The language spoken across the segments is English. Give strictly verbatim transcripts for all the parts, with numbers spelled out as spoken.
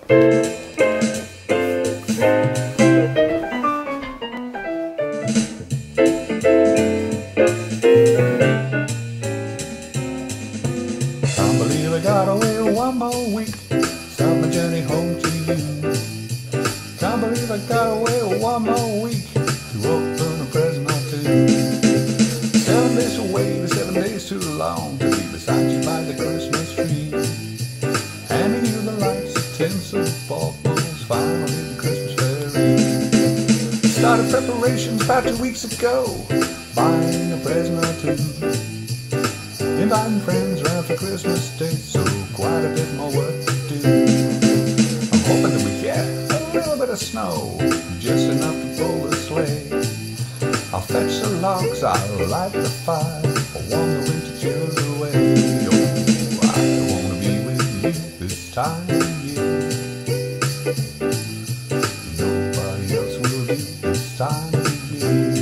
Can't believe I got away one more week. Start my journey home to you. Can't believe I got away one more week to open a present or two. Seven days away, but seven days too long to be beside you by the Christmas tree. Handing you the lights, the tinsel, baubles, finally the Christmas fairy. Started preparations about two weeks ago, buying a present or two. Inviting friends around for Christmas Day, so quite a bit more work to do. I'm hoping that we get a little bit of snow, just enough to pull the sleigh. I'll fetch the logs, I'll light the fire, I'll warm the winter chills away. Oh, I wanna be with you this time of year. Nobody else will do this time of year.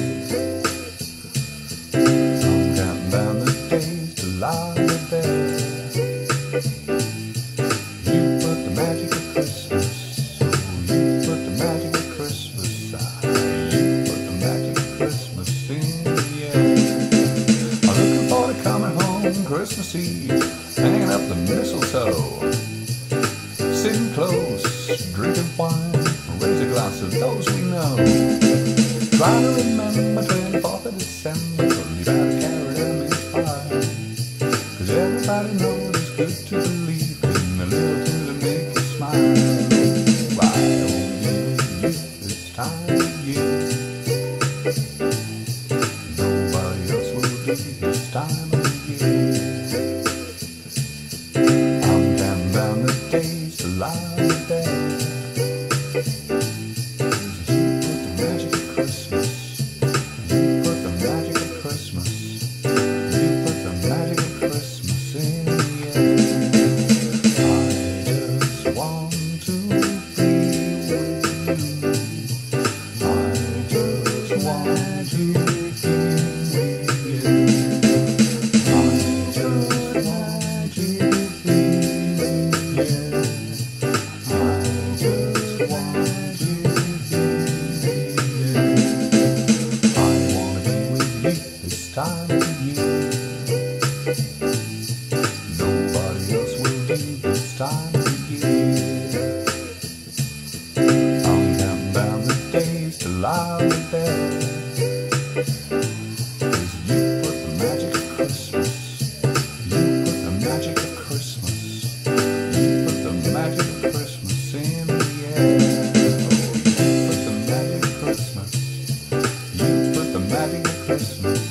I'm counting down the days to lie there. You put the magic of Christmas, oh, you put the magic of Christmas, ah, you put the magic of Christmas in the air. I'm looking forward to coming home Christmas Eve, hanging up the mistletoe, sitting close, drinking wine, raise a glass of those we know. Trying to remember twenty-fourth of December, leave out a carrot and a mince pie. Cause everybody knows it's good to believe in the little things that make you smile. Why won't be with you this time of year? Nobody else will do this time of year. I'm counting down the days to lie in bed. Time of year. Nobody else will do this time of year. I'm counting down the days to lie in bed. Cause you put the magic of Christmas, you put the magic of Christmas, you put the magic of Christmas in the air. Oh, you put the magic of Christmas, you put the magic of Christmas